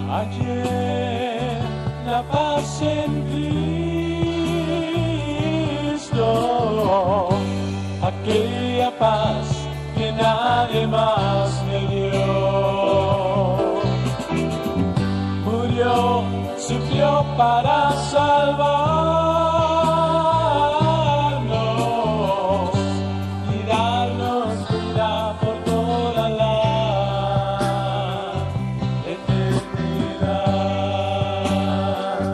Ayer la paz en Cristo, aquella paz que nadie más me dio. Murió, sufrió para salvarnos y darnos vida por toda la eternidad.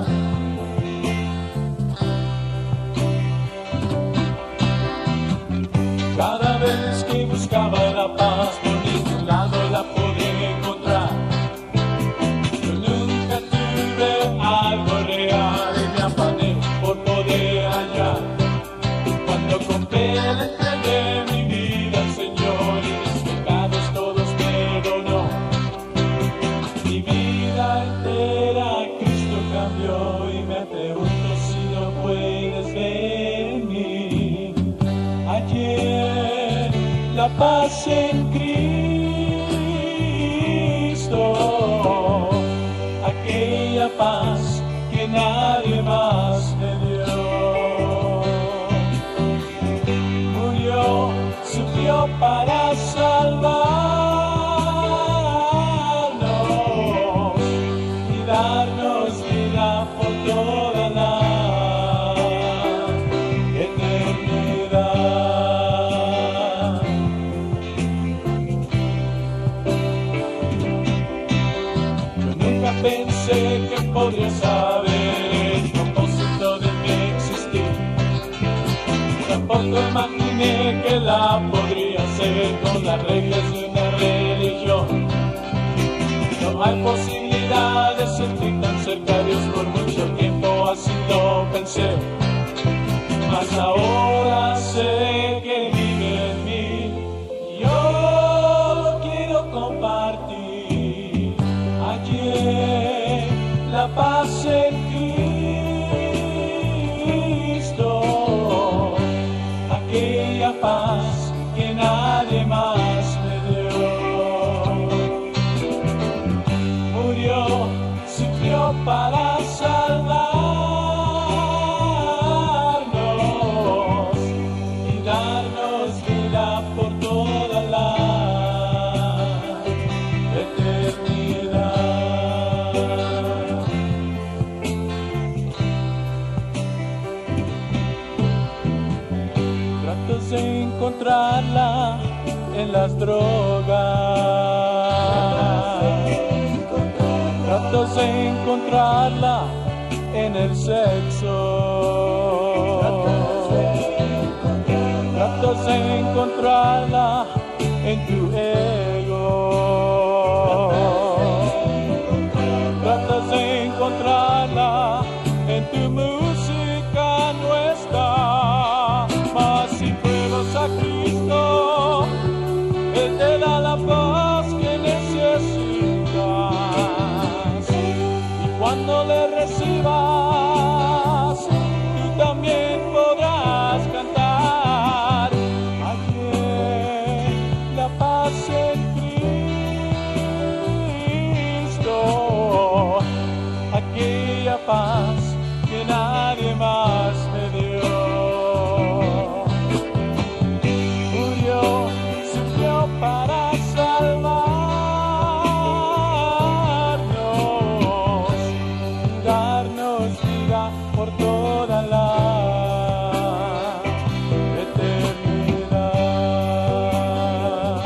Cada vez que buscaba la paz, por ningún lado la podía encontrar. Yo nunca tuve algo real y me afané por poder hallar. Cuando compré le entregué mi vida al Señor y mis pecados todos perdonó. Mi vida entera Cristo cambió y me pregunto si no puedes venir. Ayer la paz en Cristo, aquella paz que nadie más me dio. Murió, sufrió para salvarnos y darnos vida por toda la eternidad. Yo nunca pensé que podría saber el propósito de mi existir. Tampoco imaginé que la podría hacer con las reglas de una religión. No hay posibilidad de sentir tan cerca a Dios por mucho tiempo, así lo pensé. Mas ahora sé que vive en mí y yo lo quiero compartir. Ayer la paz en Cristo, aquella paz que nadie más me dio. Murió, sufrió para salvarnos y darnos vida por toda la eternidad. Trato de encontrarla en las drogas, trato de encontrarla en el sexo, trato de encontrarla en tu ego, trato de encontrarla en tu música no está. Mas si pruebas a Cristo, Él te da la paz que necesitas. Y cuando le recibas, tú también podrás cantar. Ayer la paz en Cristo, aquella paz que nadie más me dio. Murió, sufrió para salvarnos y darnos vida por toda la eternidad.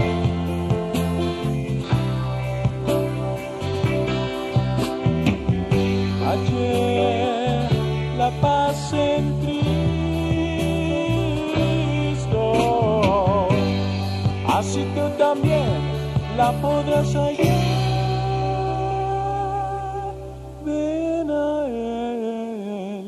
Ayer la paz en Cristo, así tú también la podrás hallar. Ven a Él.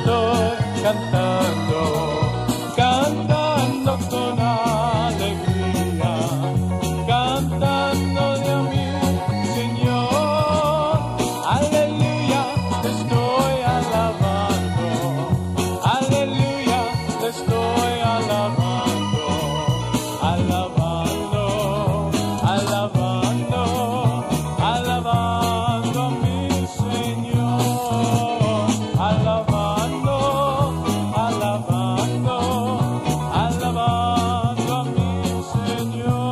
estoy cantando, cantando con alegría, cantando a mi Señor. Aleluya, te estoy alabando, aleluya, te estoy alabando, alabando, alabando, alabando a mi Señor, alabando, alabando, alabando a mi Señor.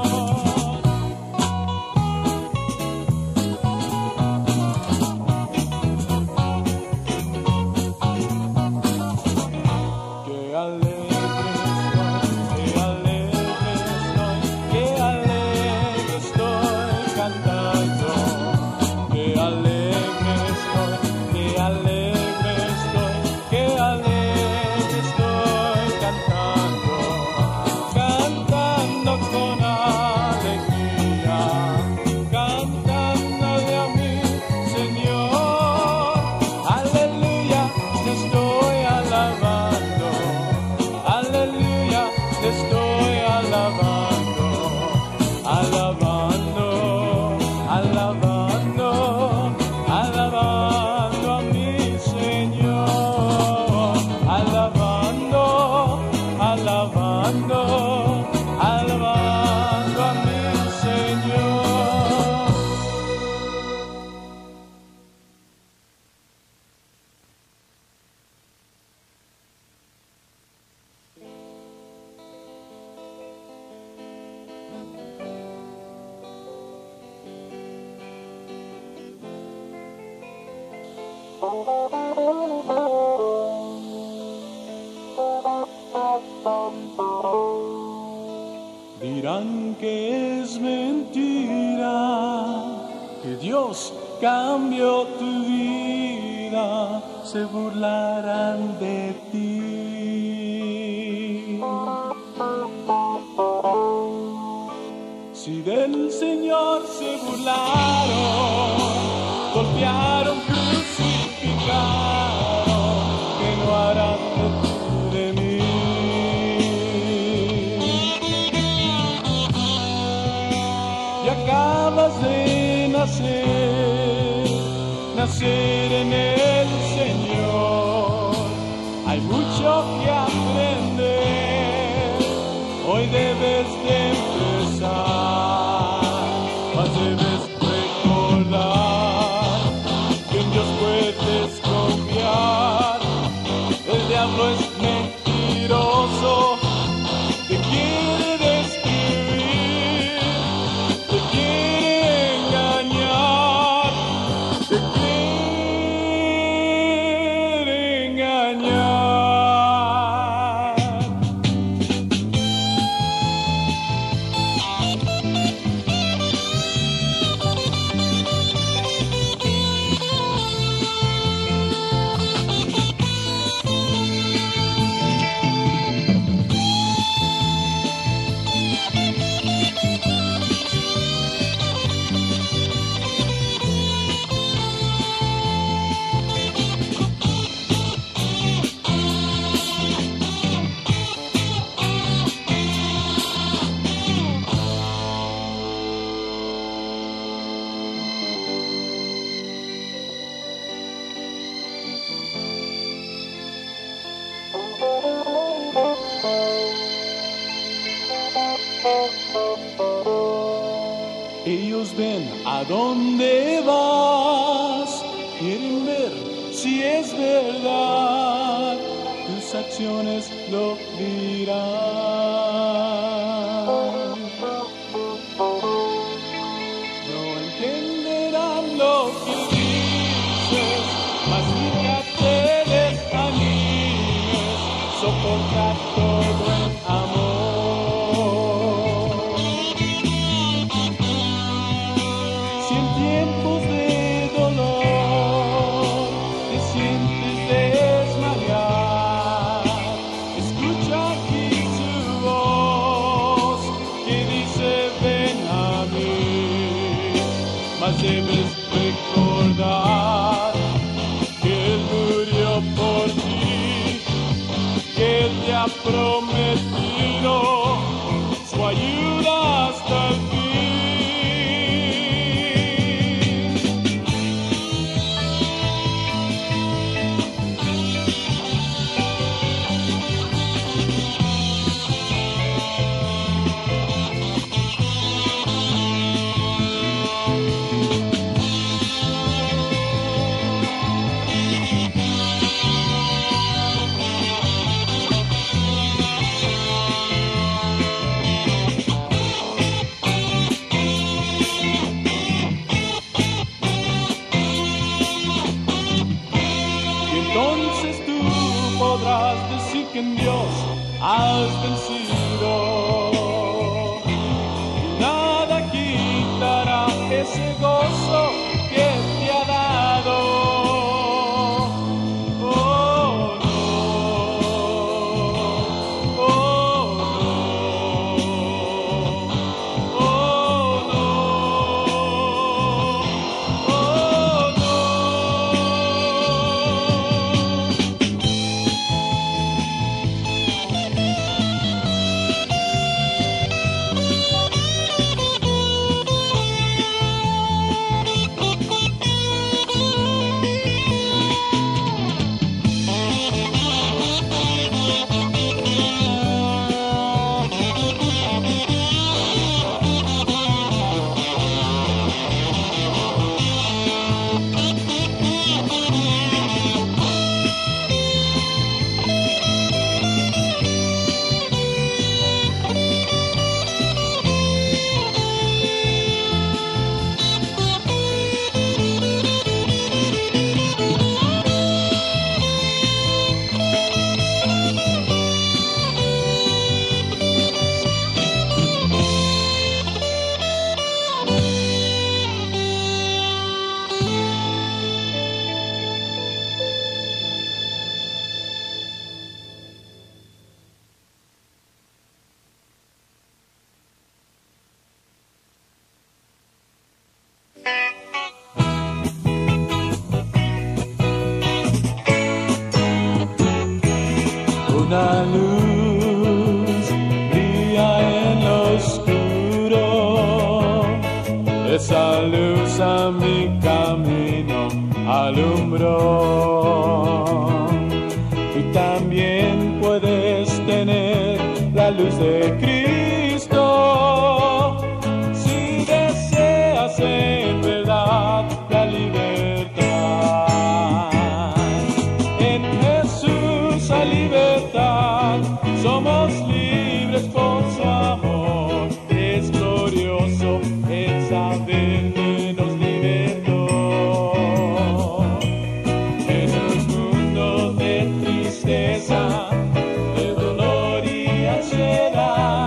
Qué alegre estoy, qué alegre estoy cantando, qué alegre estoy, qué alegre estoy, qué alegre estoy cantando, cantando con alegría, cantándole a mi Señor. Aleluya, te estoy alabando, aleluya, te estoy alabando, alabando, alabando, alabando a mi Señor, alabando, alabando, alabando a mi Señor. Dirán que es mentira, que Dios cambió tu vida, se burlarán de ti. Si del Señor se burlaron, golpearon, crucificaron, que no harán de mí. Y acabas de nacer en el Señor. Hay mucho que aprender, hoy debes de empezar, mas debes recordar que en Dios puedes confiar. El diablo es mentiroso, te quiere destruir, te quiere engañar, te quiere engañar. Ellos ven a dónde vas, quieren ver si es verdad, tus acciones lo dirán. No entenderán lo que dices, mas nunca te desanimes, soporta todo en amor. Si en tiempos de dolor te sientes desmayar, escucha aquí su voz que dice ven a mí, mas debes recordar que Él murió por ti. ha prometido su ayuda hasta el fin. Entonces tú podrás decir que en Dios has vencido. Nada quitará ese gozo que te ha dado. Oh no, oh no, oh no, oh no. Una luz brilla en lo oscuro, esa luz a mi camino alumbró. Tú también puedes tener la luz de Cristo, si deseas en verdad la libertad. En Jesús hay libertad, somos libres por su amor. Es glorioso el saber que nos libertó. En un mundo de tristeza, de dolor y ansiedad,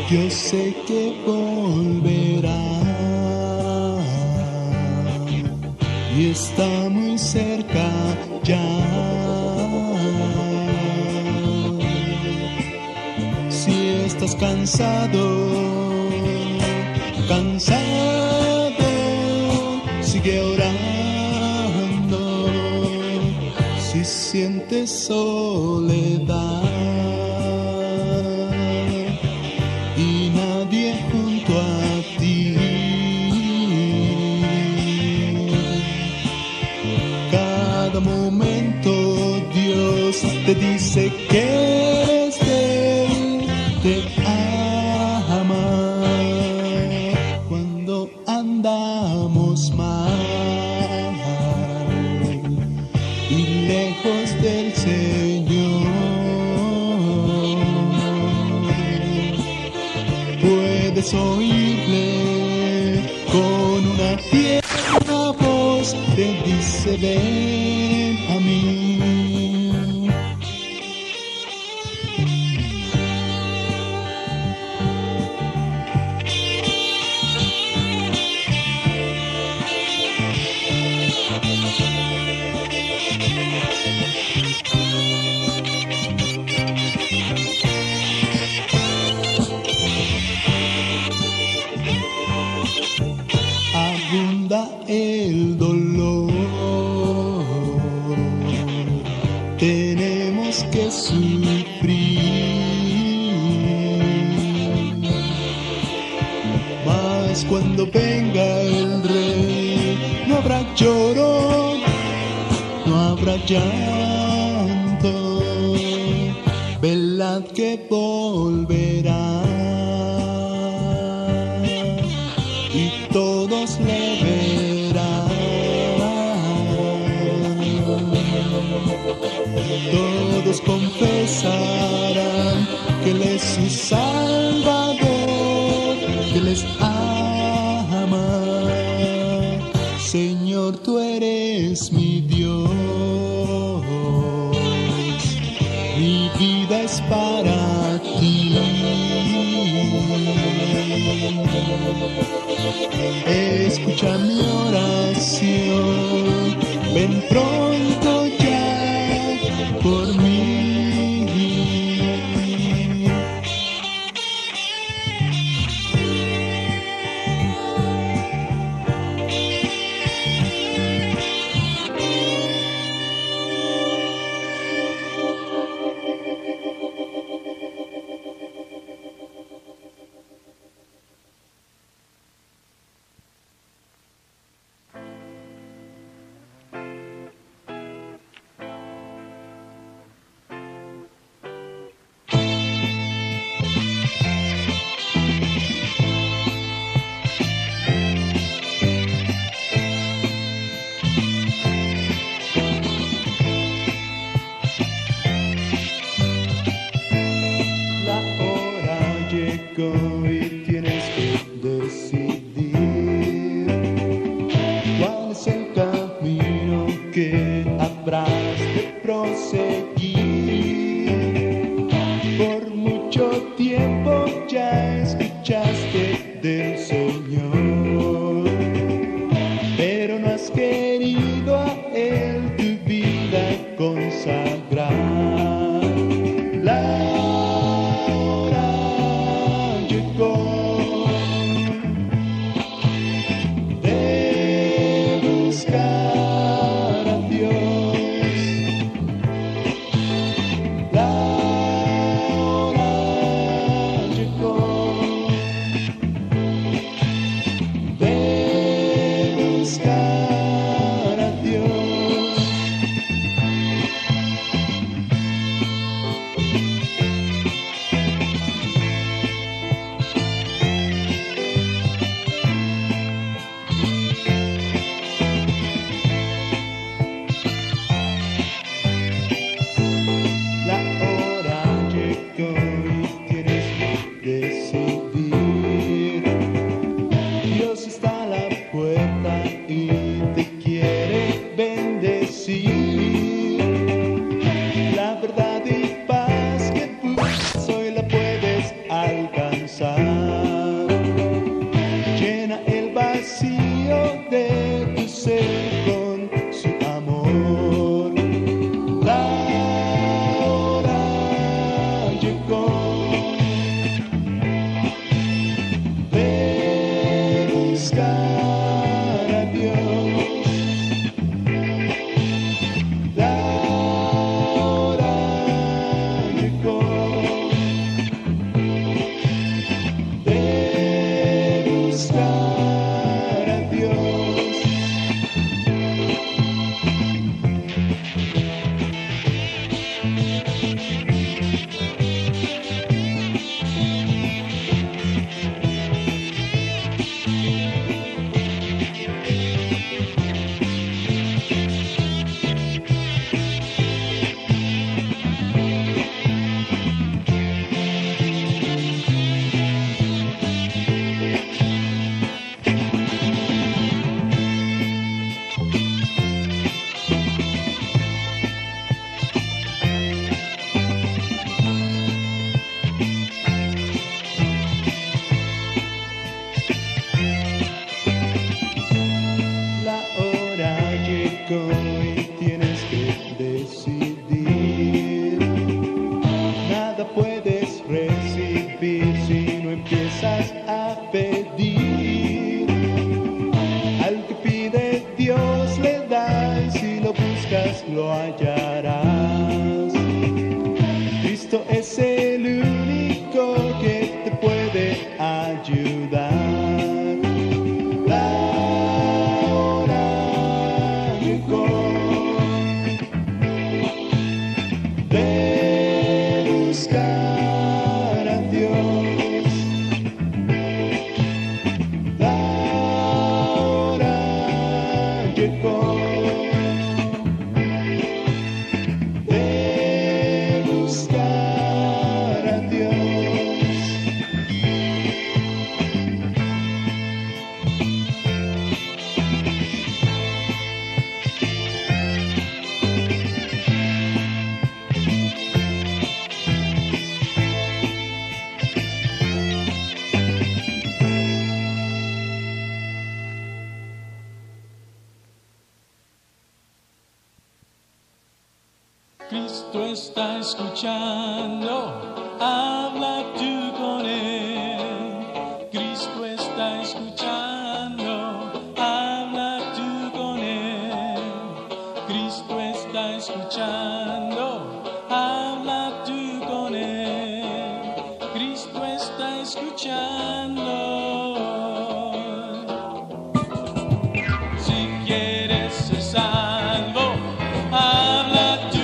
yo sé que volverá y está muy cerca ya. Si estás cansado, sigue orando. Si sientes soledad y nadie junto a ti, cada momento Dios te dice que eres de Él, te ama. Cuando andamos mal y lejos del Señor, puedes oírle con una tierna voz, te dice ven a mí. Abunda el dolor, tenemos que sufrir, mas cuando venga el Rey no habrá lloro, no habrá llanto, velad que volverá. Todos le verán, todos confesarán que Él es su Salvador, que Él les ama. Señor, tú eres mi Dios, mi vida es para ti. Escucha mi oración, ven pronto ya por mí. único y tienes que decidir. Nada puedes recibir si no empiezas a pedir. Al que pide Dios le da, y si lo buscas lo hallarás. Cristo es el único que te puede ayudar. La hora llegó de buscar a Dios. La hora llegó de buscar a Dios. Cristo está escuchando, habla tú con Él. Cristo está escuchando, habla tú con Él. Cristo está escuchando, habla tú con Él. Cristo está escuchando. Si quieres ser salvo, habla tú.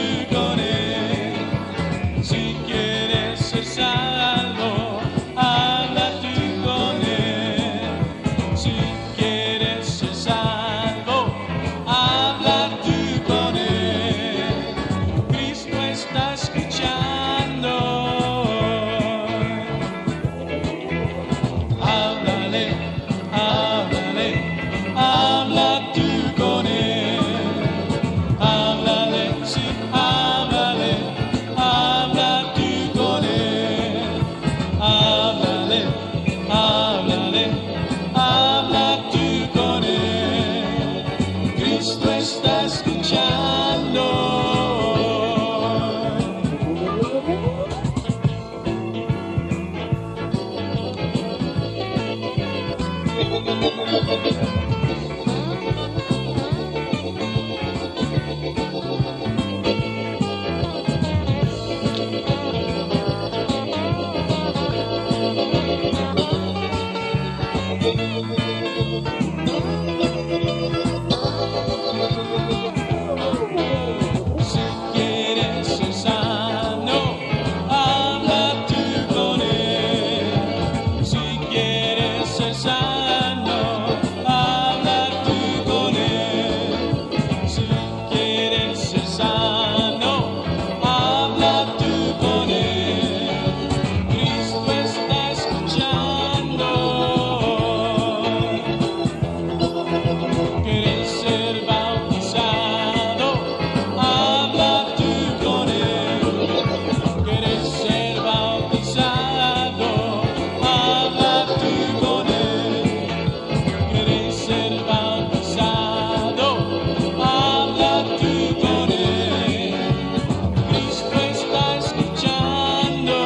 Si quieres ser salvo, habla tú con Él. Si quieres ser salvo, habla tú con Él. Cristo está escuchando. Háblale, háblale, habla tú con Él. Háblale, sí, háblale. Habla tú con Él, háblale, háblale, habla tú con Él. Cristo está escuchando. Si quieres ser sano, habla tú con Él. Si quieres ser sano, habla tú con Él. Si quieres ser sano, habla tú con Él. Cristo está escuchando. ¿Quieres ser bautizado? Habla tú con Él. ¿Quieres ser bautizado? Habla tú con Él. ¿Quieres ser bautizado? Habla tú con Él. Cristo está escuchando.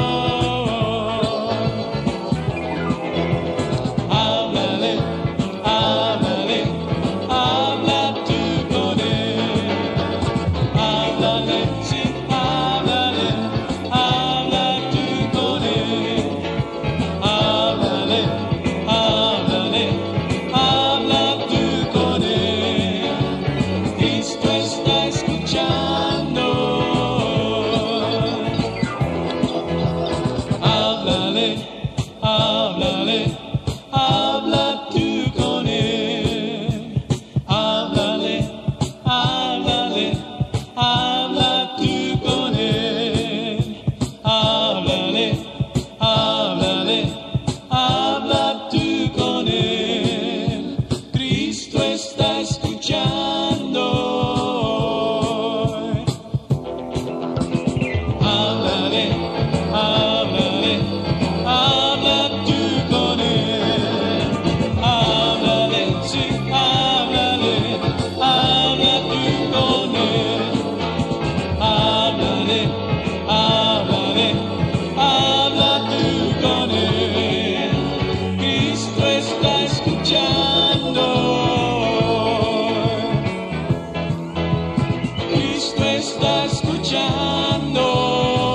Háblale, háblale, habla tú con Él. Háblale, sí, háblale, habla tú con Él. Háblale, háblale, habla tú con Él. Cristo está escuchando. Háblale, háblale, habla tú con Él. Háblale, háblale, habla tú con Él. Háblale, háblale, habla tú con Él. Cristo está escuchando. está escuchando.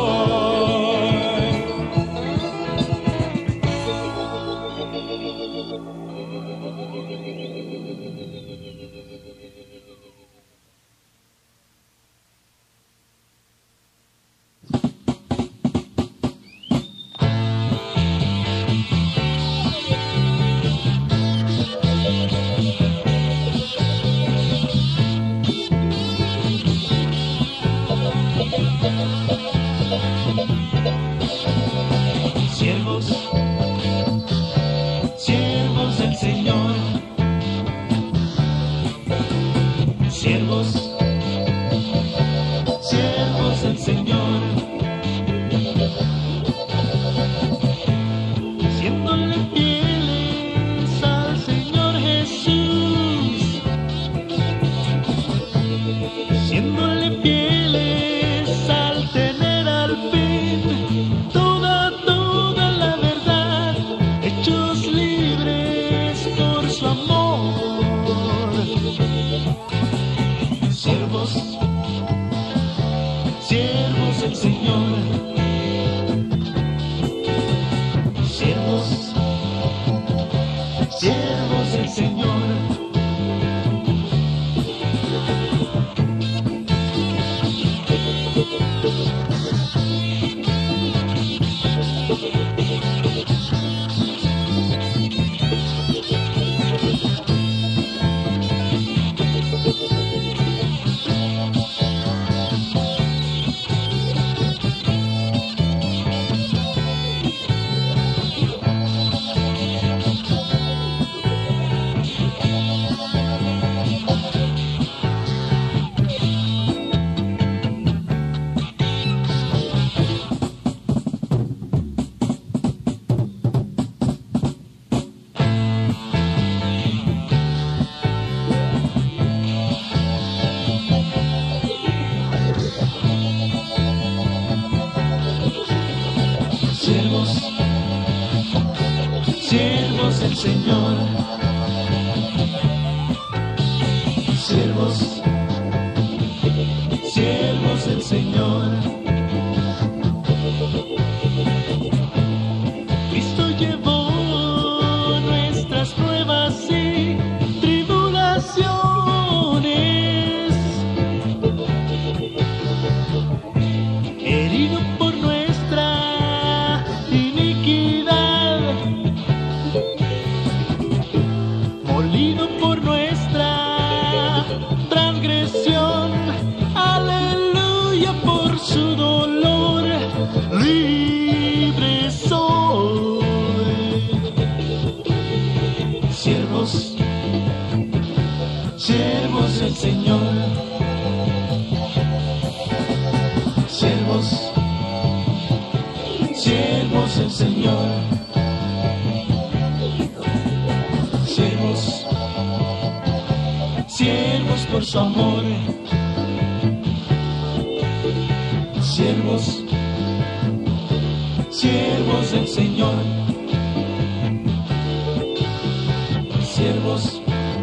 Siervos del Señor, siervos del Señor, siéndole fieles al Señor Jesús, siéndole fieles al tener al fin toda la verdad, hechos libres por su amor. Siervos del Señor, siervos del Señor. Siervos del Señor, siervos del Señor. Cristo llevó nuestras pruebas y tribulaciones, herido por nuestra iniquidad, molido por nuestra transgresión. Aleluya, por su dolor libre soy. Siervos del Señor, siervos del Señor, siervos por su amor, siervos del Señor, siervos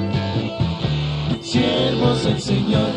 del Señor.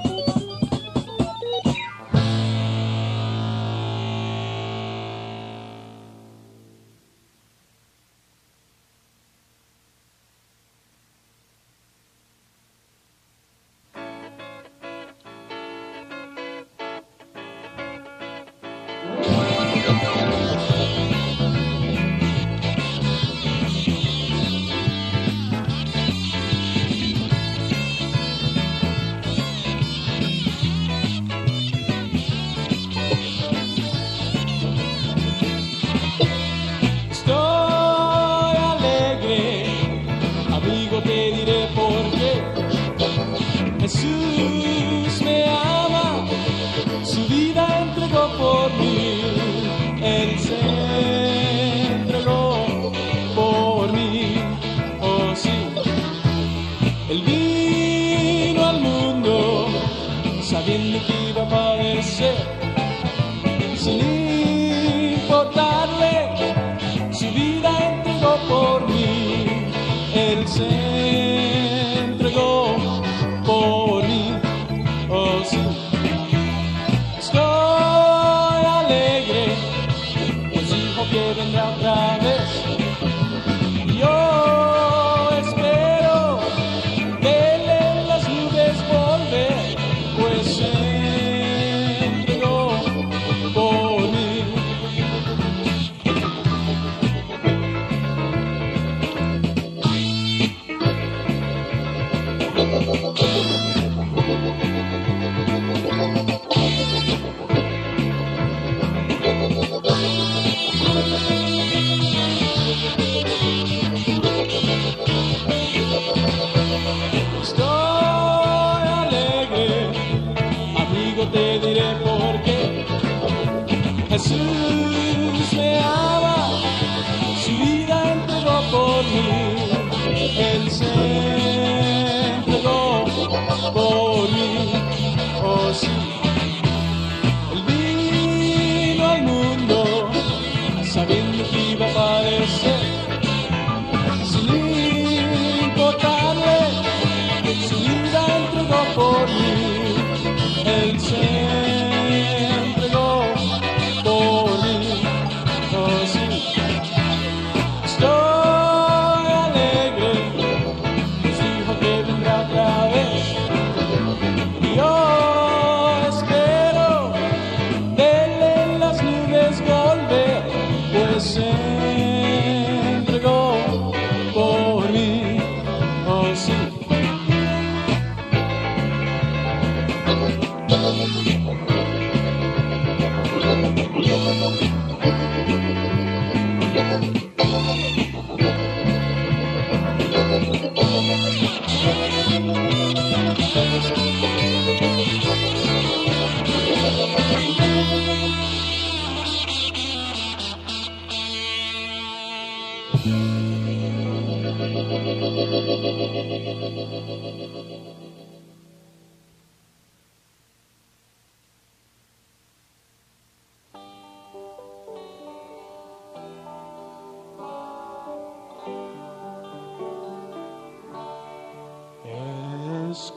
Jesús me ama, su vida entregó por mí, Él se entregó por mí, oh sí. Él vino al mundo sabiendo que iba a padecer, sin importarle, su vida entregó por mí, Él se entregó por mí, oh sí.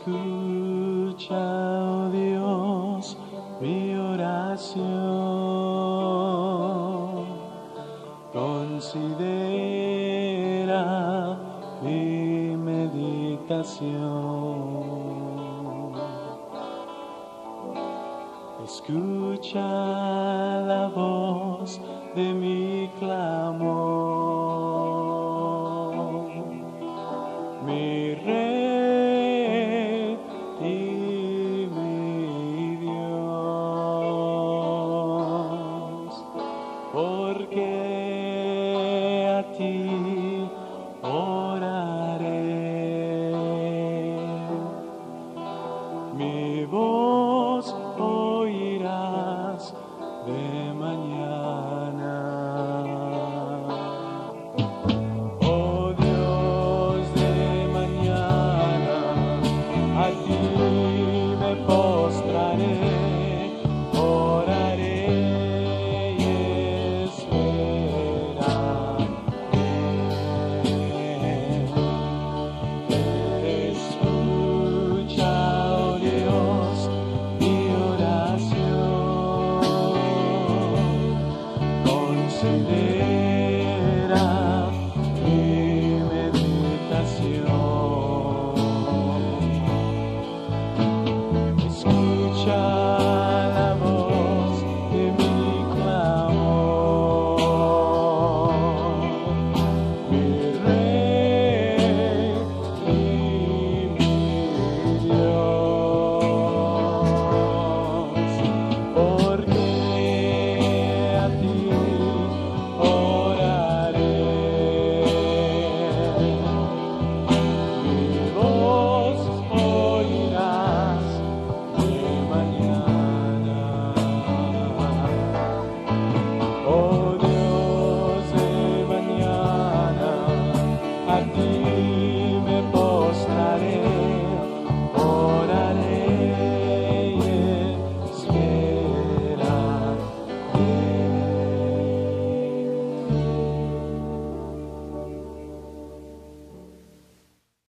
Escucha, oh Dios, mi oración. Considera mi meditación. Escucha la voz de mi clamor, mi Rey y mi Dios, porque a ti oraré. Mi voz oirás de mañana. Oh Dios de mañana, a ti me postraré.